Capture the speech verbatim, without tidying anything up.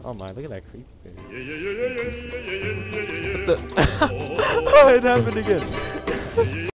Oh my, look at that creepy thing. Oh, it happened again.